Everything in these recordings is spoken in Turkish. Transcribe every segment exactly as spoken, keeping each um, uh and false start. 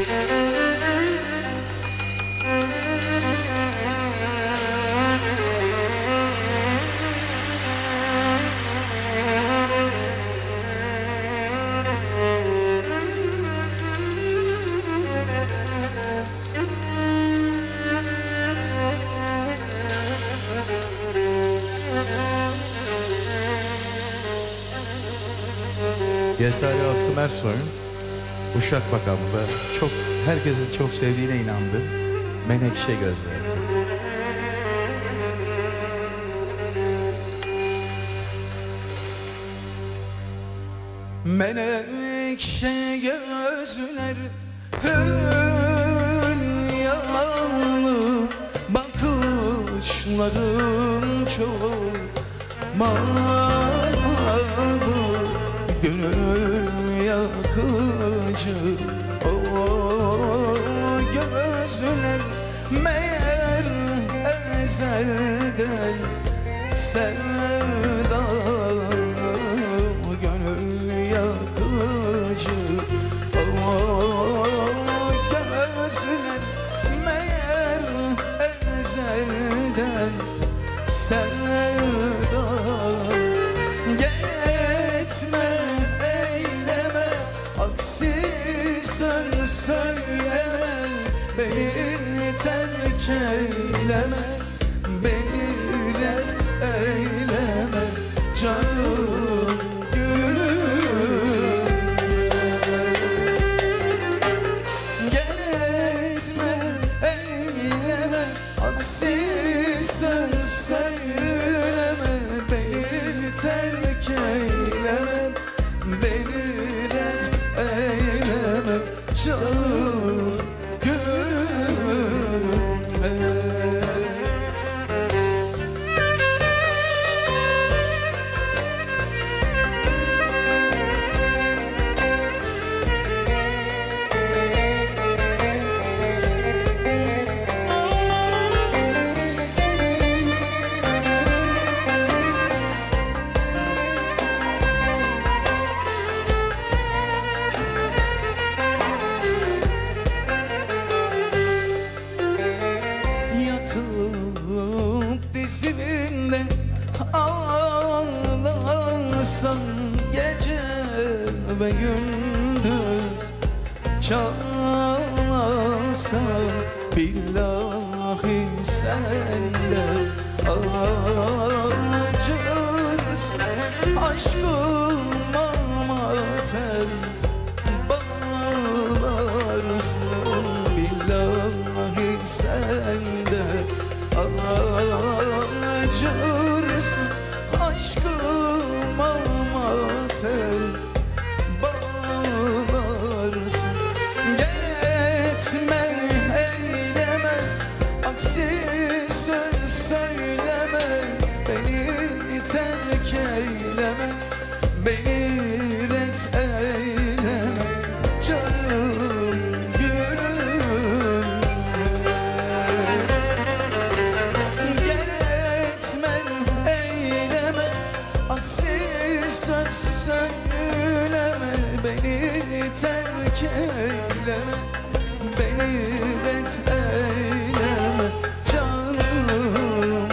Yesari Asım Ersoy'un Uşak makamında çok, herkesin çok sevdiğine inandı. Menekşe Gözleri. Menekşe gözler, hülyalı bakışların çok manalı, gönül yakıcı o gözler. Meğer ezelden sevdalı, gönül yakıcı o gözler. Meğer ezelden sevdalı. Gitme eyleme, aksi söz söyleme, beni terk eyleme, beni rez eyleme canım gülüm. Gitme eyleme, aksi söz söyleme, beni terk eyleme, beni red eyleme canım gülüm. Yatıp dizimde ağlarsam gece ve gündüz, çalsam billahi senle acırsın. Aşkıma matem bağlarsın, billahi sende acırsın. Aşkıma matem bağlarsın. Gitme eyleme, aksi söz söyleme, beni terk eyleme, beni red eyleme canım gülüm. Gitme eyleme, aksi söz söyleme, beni terk eyleme, beni red eyleme canım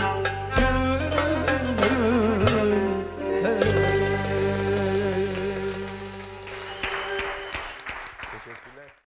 gülüm. Teşekkürler.